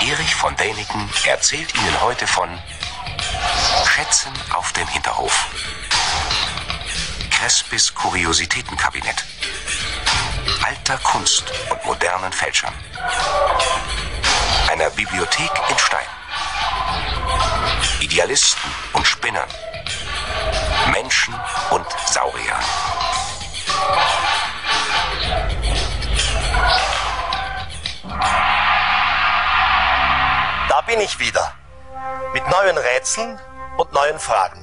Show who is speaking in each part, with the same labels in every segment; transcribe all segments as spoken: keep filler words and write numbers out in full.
Speaker 1: Erich von Däniken erzählt Ihnen heute von Schätzen auf dem Hinterhof, Crespi Kuriositätenkabinett, alter Kunst und modernen Fälschern, einer Bibliothek in Stein, Idealisten und Spinnern, Menschen und Sauriern.
Speaker 2: Da bin ich wieder, mit neuen Rätseln und neuen Fragen.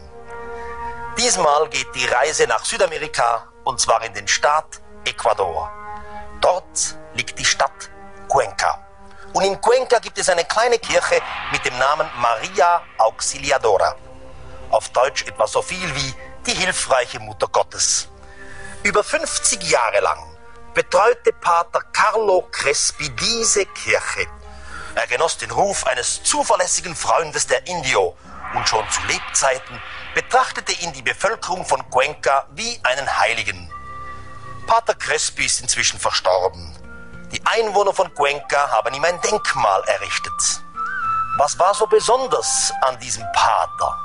Speaker 2: Diesmal geht die Reise nach Südamerika, und zwar in den Staat Ecuador. Dort liegt die Stadt Cuenca. Und in Cuenca gibt es eine kleine Kirche mit dem Namen Maria Auxiliadora. Auf Deutsch etwa so viel wie die hilfreiche Mutter Gottes. Über fünfzig Jahre lang betreute Pater Carlo Crespi diese Kirche. Er genoss den Ruf eines zuverlässigen Freundes der Indio und schon zu Lebzeiten betrachtete ihn die Bevölkerung von Cuenca wie einen Heiligen. Pater Crespi ist inzwischen verstorben. Die Einwohner von Cuenca haben ihm ein Denkmal errichtet. Was war so besonders an diesem Pater?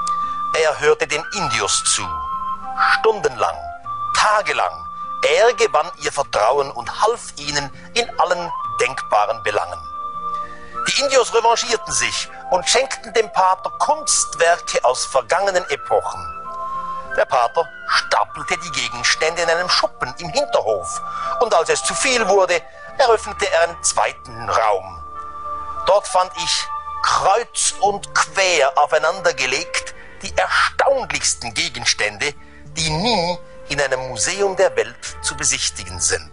Speaker 2: Er hörte den Indios zu, stundenlang, tagelang. Er gewann ihr Vertrauen und half ihnen in allen denkbaren Belangen. Die Indios revanchierten sich und schenkten dem Pater Kunstwerke aus vergangenen Epochen. Der Pater stapelte die Gegenstände in einem Schuppen im Hinterhof und als es zu viel wurde, eröffnete er einen zweiten Raum. Dort fand ich kreuz und quer aufeinander gelegt die erstaunlichsten Gegenstände, die nie in einem Museum der Welt zu besichtigen sind.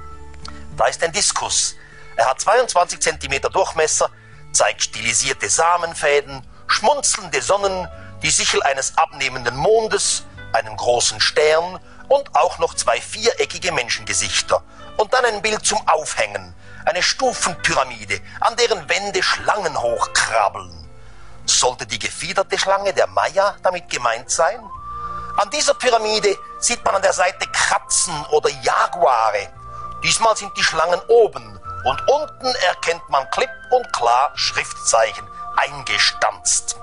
Speaker 2: Da ist ein Diskus. Er hat zweiundzwanzig Zentimeter Durchmesser, zeigt stilisierte Samenfäden, schmunzelnde Sonnen, die Sichel eines abnehmenden Mondes, einen großen Stern und auch noch zwei viereckige Menschengesichter. Und dann ein Bild zum Aufhängen, eine Stufenpyramide, an deren Wände Schlangen hochkrabbeln. Sollte die gefiederte Schlange der Maya damit gemeint sein? An dieser Pyramide sieht man an der Seite Katzen oder Jaguare. Diesmal sind die Schlangen oben und unten erkennt man klipp und klar Schriftzeichen eingestanzt.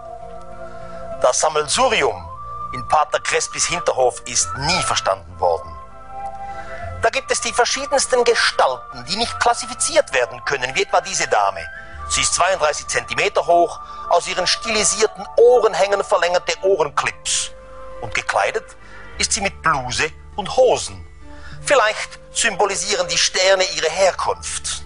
Speaker 2: Das Sammelsurium in Pater Crespis Hinterhof ist nie verstanden worden. Da gibt es die verschiedensten Gestalten, die nicht klassifiziert werden können, wie etwa diese Dame. Sie ist zweiunddreißig Zentimeter hoch, aus ihren stilisierten Ohren hängen verlängerte Ohrenclips. Und gekleidet ist sie mit Bluse und Hosen. Vielleicht symbolisieren die Sterne ihre Herkunft.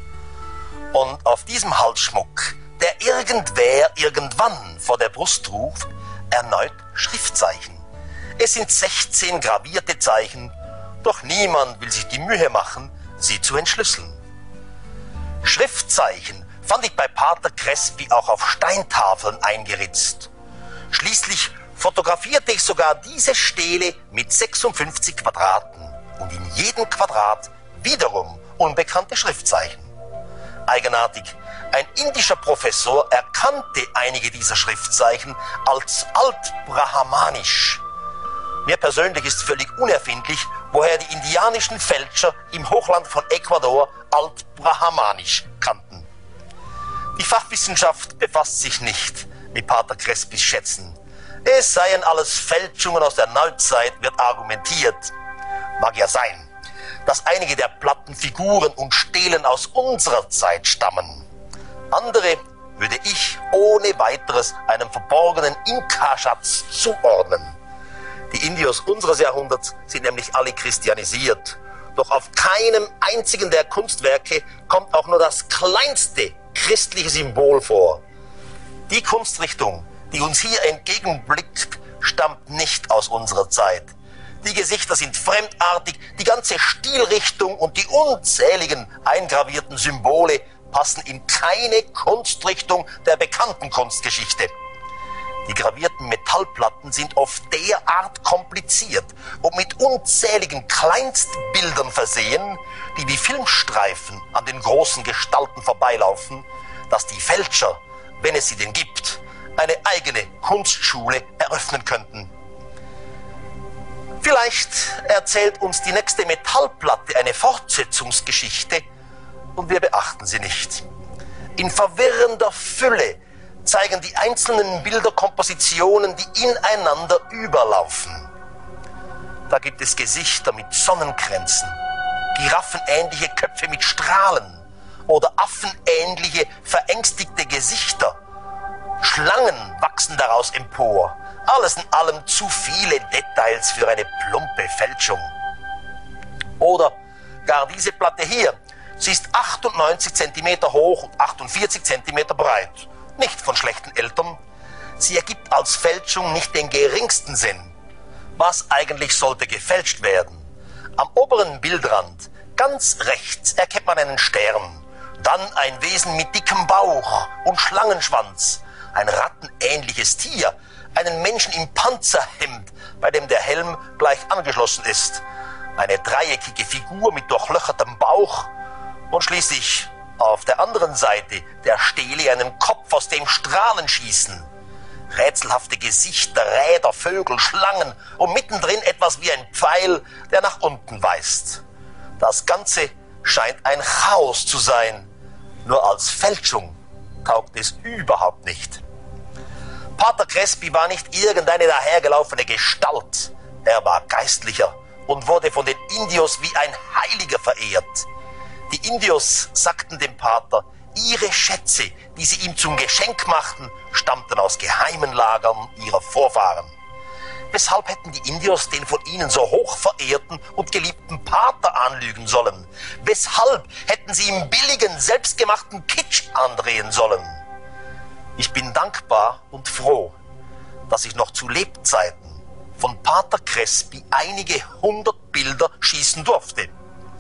Speaker 2: Und auf diesem Halsschmuck, der irgendwer irgendwann vor der Brust trug, erneut Schriftzeichen. Es sind sechzehn gravierte Zeichen, doch niemand will sich die Mühe machen, sie zu entschlüsseln. Schriftzeichen fand ich bei Pater Crespi auch auf Steintafeln eingeritzt. Schließlich fotografierte ich sogar diese Stele mit sechsundfünfzig Quadraten und in jedem Quadrat wiederum unbekannte Schriftzeichen. Eigenartig, ein indischer Professor erkannte einige dieser Schriftzeichen als altbrahmanisch. Mir persönlich ist völlig unerfindlich, woher die indianischen Fälscher im Hochland von Ecuador altbrahmanisch kannten. Die Fachwissenschaft befasst sich nicht mit Pater Crespis Schätzen. Es seien alles Fälschungen aus der Neuzeit, wird argumentiert. Mag ja sein, dass einige der platten Figuren und Stelen aus unserer Zeit stammen. Andere würde ich ohne weiteres einem verborgenen Inka-Schatz zuordnen. Die Indios unseres Jahrhunderts sind nämlich alle christianisiert. Doch auf keinem einzigen der Kunstwerke kommt auch nur das kleinste christliche Symbol vor. Die Kunstrichtung, die uns hier entgegenblickt, stammt nicht aus unserer Zeit. Die Gesichter sind fremdartig, die ganze Stilrichtung und die unzähligen eingravierten Symbole passen in keine Kunstrichtung der bekannten Kunstgeschichte. Die gravierten Metallplatten sind oft derart kompliziert und mit unzähligen Kleinstbildern versehen, die wie Filmstreifen an den großen Gestalten vorbeilaufen, dass die Fälscher, wenn es sie denn gibt, eine eigene Kunstschule eröffnen könnten. Vielleicht erzählt uns die nächste Metallplatte eine Fortsetzungsgeschichte und wir beachten sie nicht. In verwirrender Fülle zeigen die einzelnen Bilderkompositionen, die ineinander überlaufen. Da gibt es Gesichter mit Sonnenkränzen, giraffenähnliche Köpfe mit Strahlen oder affenähnliche, verängstigte Gesichter. Schlangen wachsen daraus empor. Alles in allem zu viele Details für eine plumpe Fälschung. Oder gar diese Platte hier. Sie ist achtundneunzig Zentimeter hoch und achtundvierzig Zentimeter breit. Nicht von schlechten Eltern. Sie ergibt als Fälschung nicht den geringsten Sinn. Was eigentlich sollte gefälscht werden? Am oberen Bildrand, ganz rechts, erkennt man einen Stern. Dann ein Wesen mit dickem Bauch und Schlangenschwanz. Ein rattenähnliches Tier. Einen Menschen im Panzerhemd, bei dem der Helm gleich angeschlossen ist. Eine dreieckige Figur mit durchlöchertem Bauch. Und schließlich auf der anderen Seite der Stele einen Kopf, aus dem Strahlen schießen. Rätselhafte Gesichter, Räder, Vögel, Schlangen und mittendrin etwas wie ein Pfeil, der nach unten weist. Das Ganze scheint ein Chaos zu sein. Nur als Fälschung taugt es überhaupt nicht. Pater Crespi war nicht irgendeine dahergelaufene Gestalt. Er war Geistlicher und wurde von den Indios wie ein Heiliger verehrt. Die Indios sagten dem Pater, ihre Schätze, die sie ihm zum Geschenk machten, stammten aus geheimen Lagern ihrer Vorfahren. Weshalb hätten die Indios den von ihnen so hoch verehrten und geliebten Pater anlügen sollen? Weshalb hätten sie ihm billigen, selbstgemachten Kitsch andrehen sollen? Ich bin dankbar und froh, dass ich noch zu Lebzeiten von Pater Crespi einige hundert Bilder schießen durfte.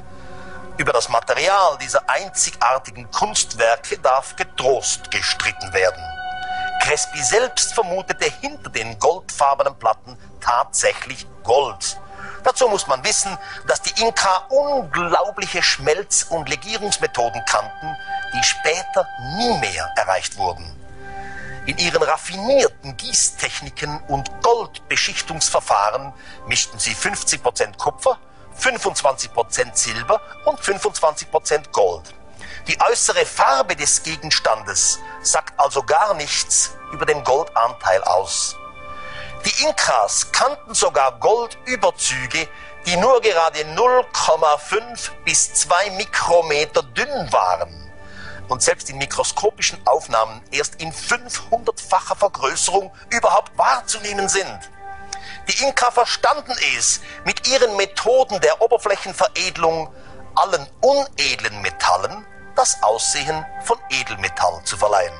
Speaker 2: Über das Material dieser einzigartigen Kunstwerke darf getrost gestritten werden. Crespi selbst vermutete hinter den goldfarbenen Platten tatsächlich Gold. Dazu muss man wissen, dass die Inka unglaubliche Schmelz- und Legierungsmethoden kannten, die später nie mehr erreicht wurden. In ihren raffinierten Gießtechniken und Goldbeschichtungsverfahren mischten sie fünfzig Prozent Kupfer, fünfundzwanzig Prozent Silber und fünfundzwanzig Prozent Gold. Die äußere Farbe des Gegenstandes sagt also gar nichts über den Goldanteil aus. Die Inkas kannten sogar Goldüberzüge, die nur gerade null Komma fünf bis zwei Mikrometer dünn waren und selbst in mikroskopischen Aufnahmen erst in fünfhundertfacher Vergrößerung überhaupt wahrzunehmen sind. Die Inka verstanden es, mit ihren Methoden der Oberflächenveredelung allen unedlen Metallen das Aussehen von Edelmetall zu verleihen.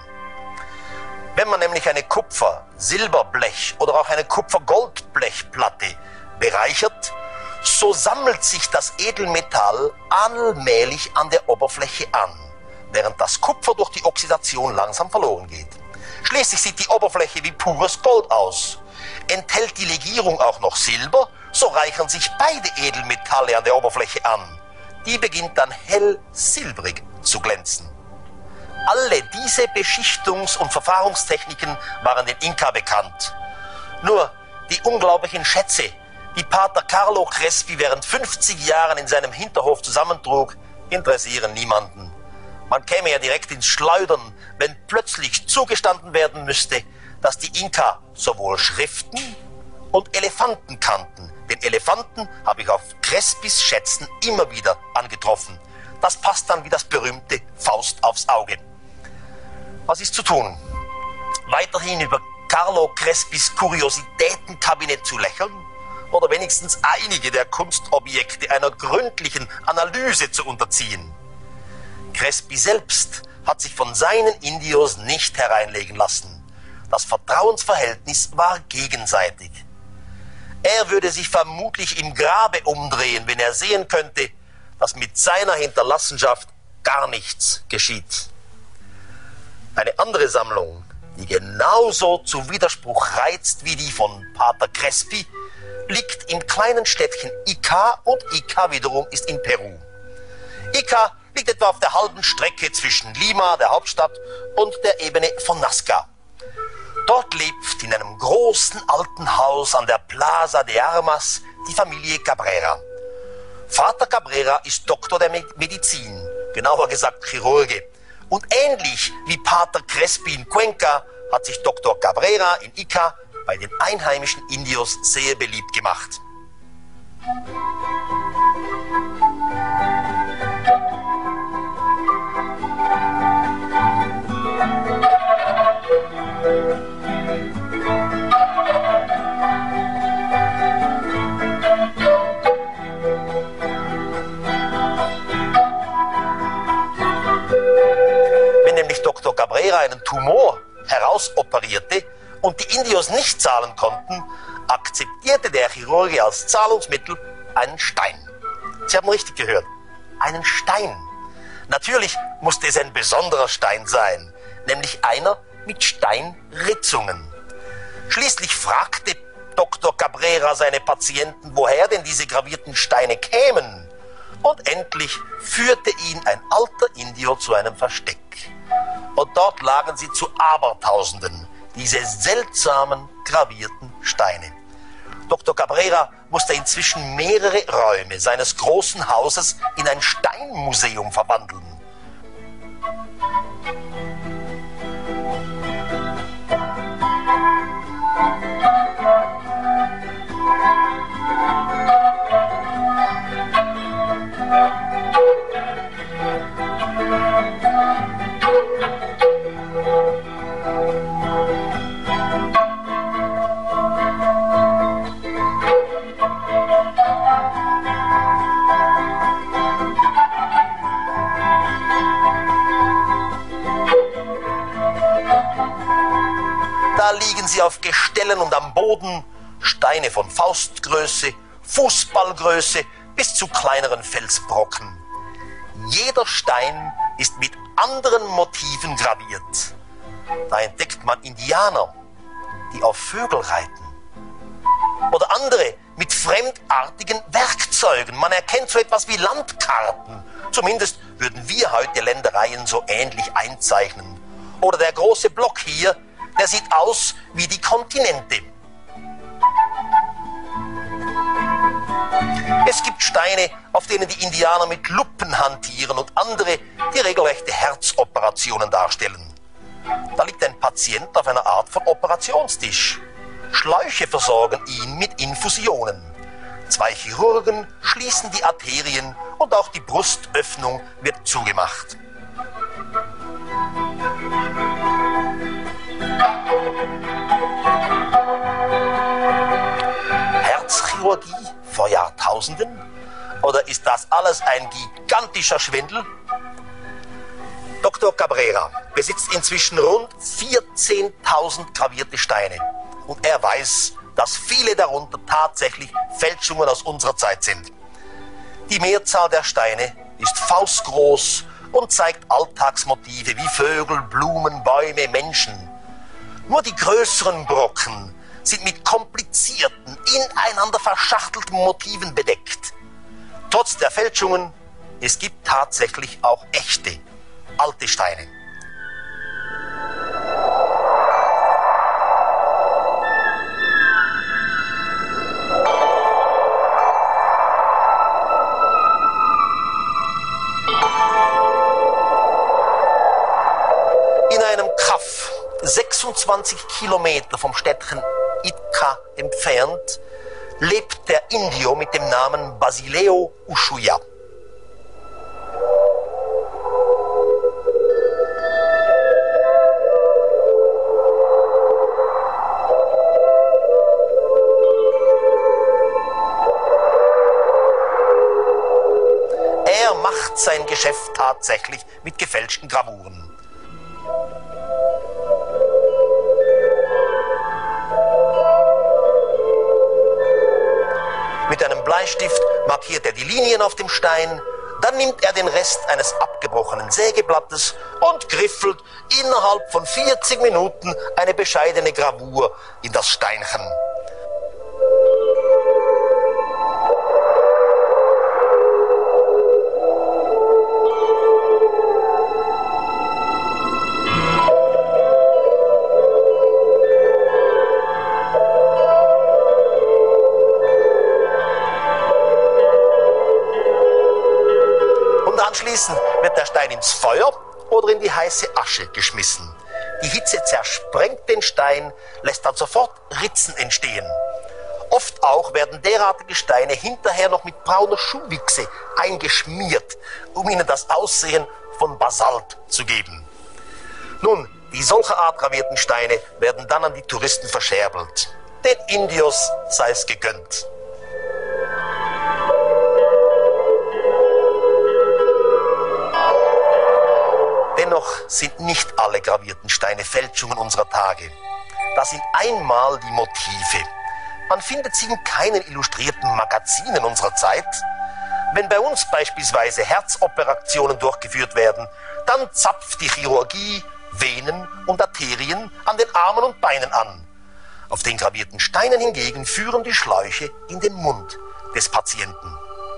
Speaker 2: Wenn man nämlich eine Kupfer-, Silberblech oder auch eine Kupfer-Goldblechplatte bereichert, so sammelt sich das Edelmetall allmählich an der Oberfläche an, während das Kupfer durch die Oxidation langsam verloren geht. Schließlich sieht die Oberfläche wie pures Gold aus. Enthält die Legierung auch noch Silber, so reichern sich beide Edelmetalle an der Oberfläche an. Die beginnt dann hell silbrig zu glänzen. Alle diese Beschichtungs- und Verfahrungstechniken waren den Inka bekannt. Nur die unglaublichen Schätze, die Pater Carlo Crespi während fünfzig Jahren in seinem Hinterhof zusammentrug, interessieren niemanden. Man käme ja direkt ins Schleudern, wenn plötzlich zugestanden werden müsste, dass die Inka sowohl Schriften und Elefanten kannten. Den Elefanten habe ich auf Crespis Schätzen immer wieder angetroffen. Das passt dann wie das berühmte Faust aufs Auge. Was ist zu tun? Weiterhin über Carlo Crespis Kuriositätenkabinett zu lächeln oder wenigstens einige der Kunstobjekte einer gründlichen Analyse zu unterziehen? Crespi selbst hat sich von seinen Indios nicht hereinlegen lassen. Das Vertrauensverhältnis war gegenseitig. Er würde sich vermutlich im Grabe umdrehen, wenn er sehen könnte, dass mit seiner Hinterlassenschaft gar nichts geschieht. Eine andere Sammlung, die genauso zu Widerspruch reizt wie die von Pater Crespi, liegt im kleinen Städtchen Ica und Ica wiederum ist in Peru. Ica liegt etwa auf der halben Strecke zwischen Lima, der Hauptstadt, und der Ebene von Nazca. Dort lebt in einem großen alten Haus an der Plaza de Armas die Familie Cabrera. Vater Cabrera ist Doktor der Medizin, genauer gesagt Chirurge, Und ähnlich wie Pater Crespi in Cuenca hat sich Doktor Cabrera in Ica bei den einheimischen Indios sehr beliebt gemacht. Wenn nämlich Doktor Cabrera einen Tumor herausoperierte und die Indios nicht zahlen konnten, akzeptierte der Chirurg als Zahlungsmittel einen Stein. Sie haben richtig gehört, einen Stein. Natürlich musste es ein besonderer Stein sein, nämlich einer mit Steinritzungen. Schließlich fragte Doktor Cabrera seine Patienten, woher denn diese gravierten Steine kämen. Und endlich führte ihn ein alter Indio zu einem Versteck. Und dort lagen sie zu Abertausenden, diese seltsamen gravierten Steine. Doktor Cabrera musste inzwischen mehrere Räume seines großen Hauses in ein Steinmuseum verwandeln. Da liegen sie auf Gestellen und am Boden, Steine von Faustgröße, Fußballgröße bis zu kleineren Felsbrocken. Jeder Stein ist mit anderen Motiven graviert. Da entdeckt man Indianer, die auf Vögel reiten. Oder andere mit fremdartigen Werkzeugen. Man erkennt so etwas wie Landkarten. Zumindest würden wir heute Ländereien so ähnlich einzeichnen. Oder der große Block hier, der sieht aus wie die Kontinente. Es gibt Steine, auf denen die Indianer mit Lupen hantieren und andere, die regelrechte Herzoperationen darstellen. Da liegt ein Patient auf einer Art von Operationstisch. Schläuche versorgen ihn mit Infusionen. Zwei Chirurgen schließen die Arterien und auch die Brustöffnung wird zugemacht. Herzchirurgie vor Jahrtausenden? Oder ist das alles ein gigantischer Schwindel? Doktor Cabrera besitzt inzwischen rund vierzehntausend gravierte Steine. Und er weiß, dass viele darunter tatsächlich Fälschungen aus unserer Zeit sind. Die Mehrzahl der Steine ist faustgroß und zeigt Alltagsmotive wie Vögel, Blumen, Bäume, Menschen. Nur die größeren Brocken sind mit komplizierten, ineinander verschachtelten Motiven bedeckt. Trotz der Fälschungen, es gibt tatsächlich auch echte, alte Steine. In einem Kaff, sechsundzwanzig Kilometer vom Städtchen Ica entfernt, lebt der Indio mit dem Namen Basileo Ushuaia. Er macht sein Geschäft tatsächlich mit gefälschten Gravuren. Mit einem Bleistift markiert er die Linien auf dem Stein, dann nimmt er den Rest eines abgebrochenen Sägeblattes und griffelt innerhalb von vierzig Minuten eine bescheidene Gravur in das Steinchen. Anschließend wird der Stein ins Feuer oder in die heiße Asche geschmissen. Die Hitze zersprengt den Stein, lässt dann sofort Ritzen entstehen. Oft auch werden derartige Steine hinterher noch mit brauner Schuhwichse eingeschmiert, um ihnen das Aussehen von Basalt zu geben. Nun, die solcher Art gravierten Steine werden dann an die Touristen verscherbelt. Den Indios sei es gegönnt. Dennoch sind nicht alle gravierten Steine Fälschungen unserer Tage. Das sind einmal die Motive. Man findet sie in keinen illustrierten Magazinen unserer Zeit. Wenn bei uns beispielsweise Herzoperationen durchgeführt werden, dann zapft die Chirurgie Venen und Arterien an den Armen und Beinen an. Auf den gravierten Steinen hingegen führen die Schläuche in den Mund des Patienten.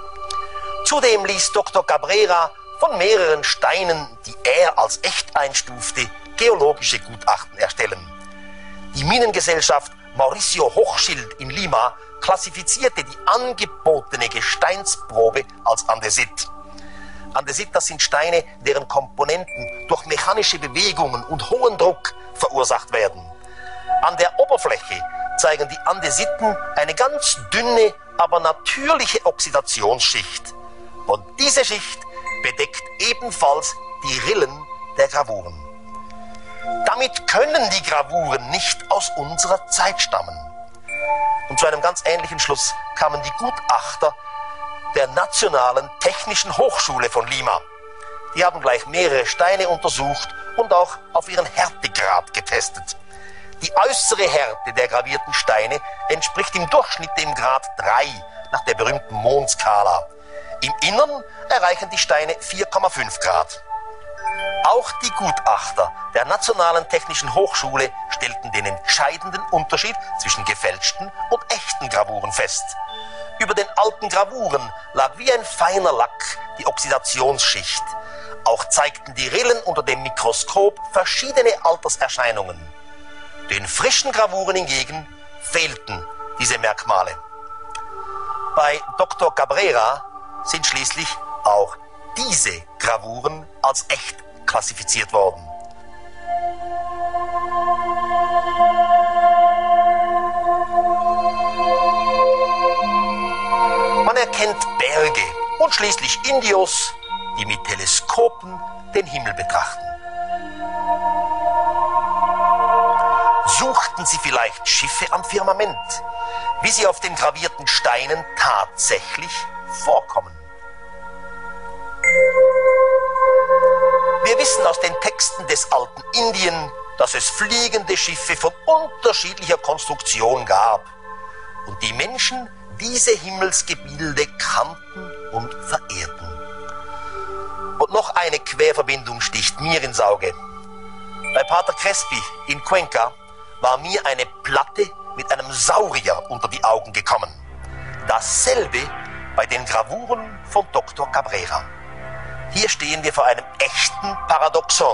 Speaker 2: Zudem ließ Doktor Cabrera von mehreren Steinen, die er als echt einstufte, geologische Gutachten erstellen. Die Minengesellschaft Mauricio Hochschild in Lima klassifizierte die angebotene Gesteinsprobe als Andesit. Andesit, das sind Steine, deren Komponenten durch mechanische Bewegungen und hohen Druck verursacht werden. An der Oberfläche zeigen die Andesiten eine ganz dünne, aber natürliche Oxidationsschicht. Und diese Schicht bedeckt ebenfalls die Rillen der Gravuren. Damit können die Gravuren nicht aus unserer Zeit stammen. Und zu einem ganz ähnlichen Schluss kamen die Gutachter der Nationalen Technischen Hochschule von Lima. Die haben gleich mehrere Steine untersucht und auch auf ihren Härtegrad getestet. Die äußere Härte der gravierten Steine entspricht im Durchschnitt dem Grad drei nach der berühmten Mohn-Skala. Im Innern erreichen die Steine vier Komma fünf Grad. Auch die Gutachter der Nationalen Technischen Hochschule stellten den entscheidenden Unterschied zwischen gefälschten und echten Gravuren fest. Über den alten Gravuren lag wie ein feiner Lack die Oxidationsschicht. Auch zeigten die Rillen unter dem Mikroskop verschiedene Alterserscheinungen. Den frischen Gravuren hingegen fehlten diese Merkmale. Bei Doktor Cabrera sind schließlich auch diese Gravuren als echt klassifiziert worden. Man erkennt Berge und schließlich Indios, die mit Teleskopen den Himmel betrachten. Suchten sie vielleicht Schiffe am Firmament, wie sie auf den gravierten Steinen tatsächlich vorkommen? Wir wissen aus den Texten des alten Indien, dass es fliegende Schiffe von unterschiedlicher Konstruktion gab und die Menschen diese Himmelsgebilde kannten und verehrten. Und noch eine Querverbindung sticht mir ins Auge. Bei Pater Crespi in Cuenca war mir eine Platte mit einem Saurier unter die Augen gekommen. Dasselbe bei den Gravuren von Doktor Cabrera. Hier stehen wir vor einem echten Paradoxon.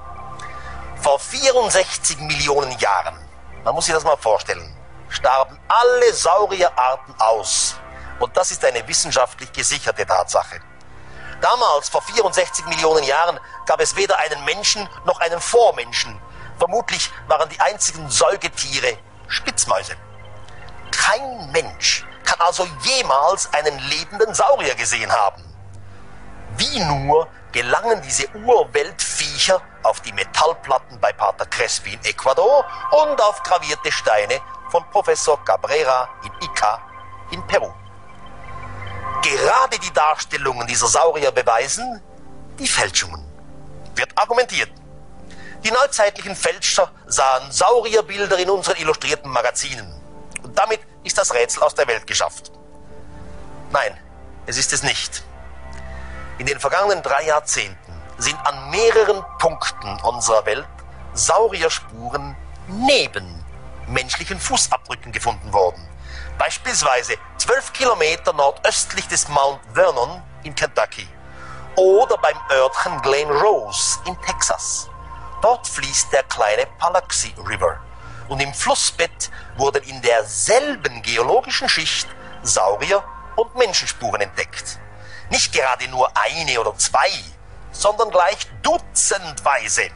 Speaker 2: Vor vierundsechzig Millionen Jahren, man muss sich das mal vorstellen, starben alle Saurierarten aus. Und das ist eine wissenschaftlich gesicherte Tatsache. Damals, vor vierundsechzig Millionen Jahren, gab es weder einen Menschen noch einen Vormenschen. Vermutlich waren die einzigen Säugetiere Spitzmäuse. Kein Mensch kann also jemals einen lebenden Saurier gesehen haben. Wie nur gelangen diese Urweltviecher auf die Metallplatten bei Pater Crespi in Ecuador und auf gravierte Steine von Professor Cabrera in Ica in Peru. Gerade die Darstellungen dieser Saurier beweisen die Fälschungen. Wird argumentiert. Die neuzeitlichen Fälscher sahen Saurierbilder in unseren illustrierten Magazinen. Und damit ist das Rätsel aus der Welt geschafft. Nein, es ist es nicht. In den vergangenen drei Jahrzehnten sind an mehreren Punkten unserer Welt Saurierspuren neben menschlichen Fußabdrücken gefunden worden. Beispielsweise zwölf Kilometer nordöstlich des Mount Vernon in Kentucky oder beim Örtchen Glen Rose in Texas. Dort fließt der kleine Paluxy River und im Flussbett wurden in derselben geologischen Schicht Saurier- und Menschenspuren entdeckt. Nicht gerade nur eine oder zwei, sondern gleich dutzendweise.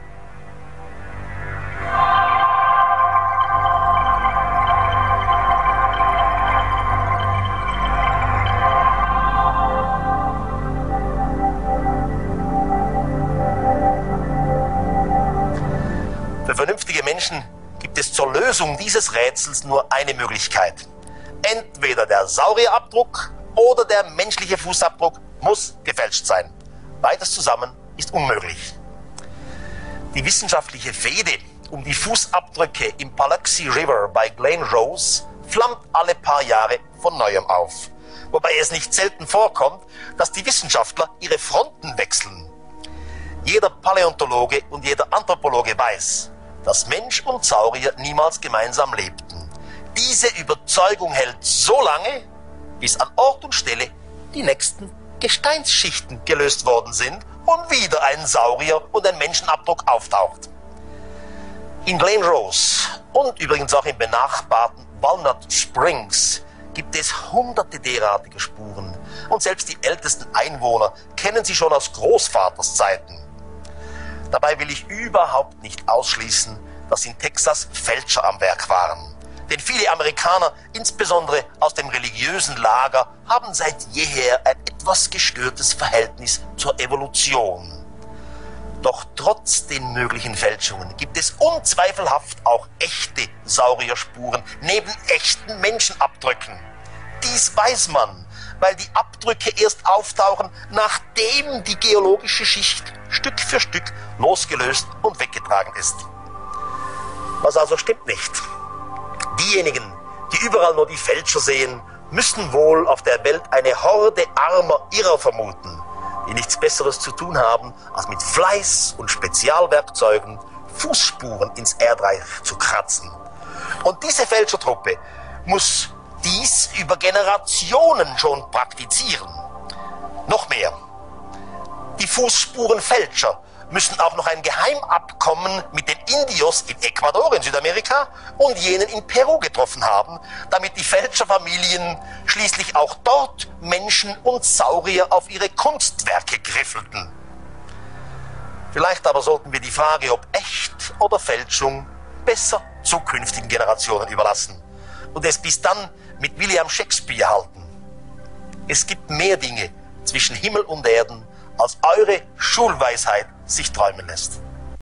Speaker 2: Für vernünftige Menschen gibt es zur Lösung dieses Rätsels nur eine Möglichkeit. Entweder der Saurierabdruck oder der menschliche Fußabdruck muss gefälscht sein. Beides zusammen ist unmöglich. Die wissenschaftliche Fehde um die Fußabdrücke im Paluxy River bei Glen Rose flammt alle paar Jahre von neuem auf. Wobei es nicht selten vorkommt, dass die Wissenschaftler ihre Fronten wechseln. Jeder Paläontologe und jeder Anthropologe weiß, dass Mensch und Saurier niemals gemeinsam lebten. Diese Überzeugung hält so lange, bis an Ort und Stelle die nächsten Gesteinsschichten gelöst worden sind und wieder ein Saurier und ein Menschenabdruck auftaucht. In Glen Rose und übrigens auch im benachbarten Walnut Springs gibt es hunderte derartiger Spuren und selbst die ältesten Einwohner kennen sie schon aus Großvaters Zeiten. Dabei will ich überhaupt nicht ausschließen, dass in Texas Fälscher am Werk waren. Denn viele Amerikaner, insbesondere aus dem religiösen Lager, haben seit jeher ein etwas gestörtes Verhältnis zur Evolution. Doch trotz den möglichen Fälschungen gibt es unzweifelhaft auch echte Saurierspuren neben echten Menschenabdrücken. Dies weiß man, weil die Abdrücke erst auftauchen, nachdem die geologische Schicht Stück für Stück losgelöst und weggetragen ist. Was also stimmt nicht? Diejenigen, die überall nur die Fälscher sehen, müssen wohl auf der Welt eine Horde armer Irrer vermuten, die nichts Besseres zu tun haben, als mit Fleiß und Spezialwerkzeugen Fußspuren ins Erdreich zu kratzen. Und diese Fälschertruppe muss dies über Generationen schon praktizieren. Noch mehr. Die Fußspurenfälscher müssen auch noch ein Geheimabkommen mit den Indios in Ecuador in Südamerika und jenen in Peru getroffen haben, damit die Fälscherfamilien schließlich auch dort Menschen und Saurier auf ihre Kunstwerke griffelten. Vielleicht aber sollten wir die Frage, ob echt oder Fälschung, besser zukünftigen Generationen überlassen und es bis dann mit William Shakespeare halten. Es gibt mehr Dinge zwischen Himmel und Erden, als eure Schulweisheit sich träumen lässt.